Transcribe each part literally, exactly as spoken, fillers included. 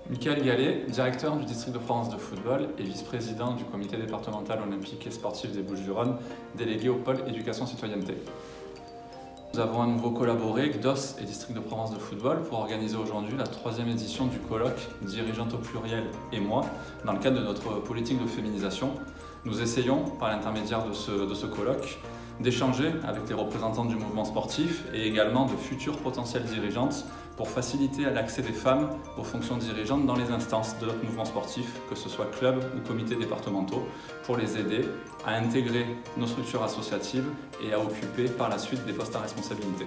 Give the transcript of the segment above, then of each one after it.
Michael Gallet, directeur du district de Provence de football et vice-président du comité départemental olympique et sportif des Bouches-du-Rhône, délégué au pôle éducation citoyenneté. Nous avons à nouveau collaboré, C D O S et district de Provence de football, pour organiser aujourd'hui la troisième édition du colloque Dirigeante au pluriel et moi, dans le cadre de notre politique de féminisation. Nous essayons, par l'intermédiaire de ce, de ce colloque, d'échanger avec les représentants du mouvement sportif et également de futures potentielles dirigeantes pour faciliter l'accès des femmes aux fonctions dirigeantes dans les instances de notre mouvement sportif, que ce soit club ou comités départementaux, pour les aider à intégrer nos structures associatives et à occuper par la suite des postes à responsabilité.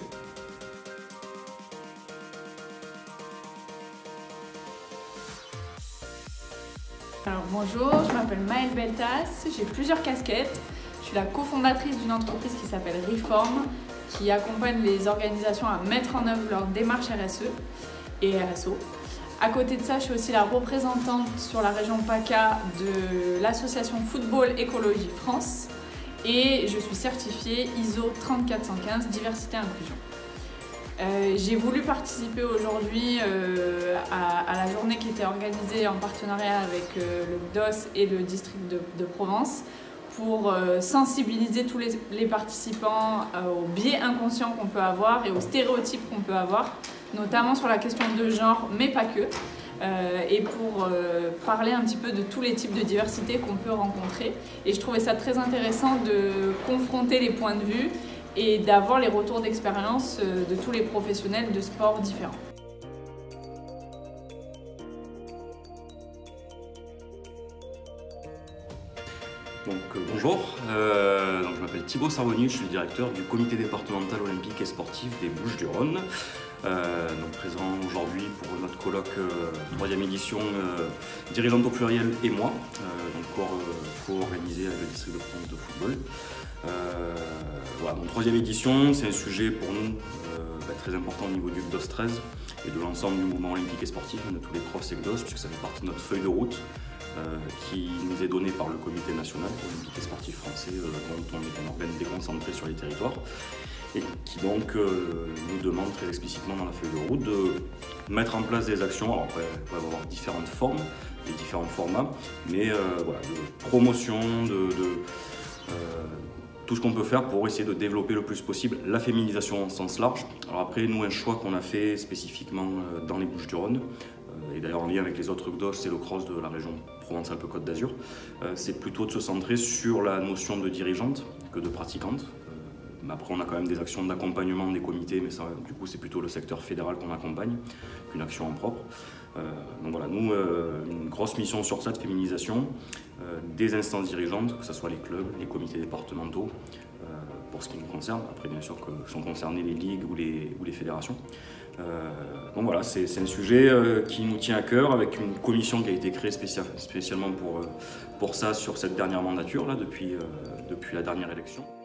Alors bonjour, je m'appelle Maëlle Beltas, j'ai plusieurs casquettes. Je suis la cofondatrice d'une entreprise qui s'appelle Reform, qui accompagne les organisations à mettre en œuvre leur démarche R S E et R S O. À côté de ça, je suis aussi la représentante sur la région PACA de l'association Football Écologie France et je suis certifiée I S O trente-quatre cent quinze Diversité et Inclusion. Euh, j'ai voulu participer aujourd'hui euh, à, à la journée qui était organisée en partenariat avec euh, le C D O S et le district de, de Provence pour euh, sensibiliser tous les, les participants euh, aux biais inconscients qu'on peut avoir et aux stéréotypes qu'on peut avoir, notamment sur la question de genre, mais pas que, euh, et pour euh, parler un petit peu de tous les types de diversité qu'on peut rencontrer. Et je trouvais ça très intéressant de confronter les points de vue et d'avoir les retours d'expérience de tous les professionnels de sports différents. Donc, euh, bonjour, euh, donc, je m'appelle Thibaut Sarboni, je suis le directeur du comité départemental olympique et sportif des Bouches-du-Rhône. Euh, donc présent aujourd'hui pour notre colloque euh, troisième édition euh, Dirigeante au pluriel et moi, euh, donc co-organisé avec le district de Provence de football. Euh, voilà, donc troisième édition, c'est un sujet pour nous euh, bah, très important au niveau du C D O S treize et de l'ensemble du mouvement olympique et sportif, de tous les profs et C D O S, puisque ça fait partie de notre feuille de route euh, qui nous est donnée par le comité national olympique et sportif français, euh, dont on est un organe déconcentré sur les territoires, et qui donc euh, nous demande très explicitement dans la feuille de route de mettre en place des actions. Alors après, il peut y avoir différentes formes, des différents formats, mais euh, voilà, de promotion, de, de euh, tout ce qu'on peut faire pour essayer de développer le plus possible la féminisation en sens large. Alors après, nous, un choix qu'on a fait spécifiquement euh, dans les Bouches-du-Rhône, euh, et d'ailleurs en lien avec les autres C D O S et le cross de la région Provence-Alpes-Côte d'Azur, euh, c'est plutôt de se centrer sur la notion de dirigeante que de pratiquante. Mais après, on a quand même des actions d'accompagnement des comités, mais ça, du coup, c'est plutôt le secteur fédéral qu'on accompagne qu'une action en propre. Euh, donc voilà, nous, euh, une grosse mission sur ça de féminisation euh, des instances dirigeantes, que ce soit les clubs, les comités départementaux, euh, pour ce qui nous concerne. Après, bien sûr, que sont concernées les ligues ou les, ou les fédérations. Euh, donc voilà, c'est un sujet euh, qui nous tient à cœur, avec une commission qui a été créée spécial, spécialement pour, euh, pour ça sur cette dernière mandature, là, depuis, euh, depuis la dernière élection.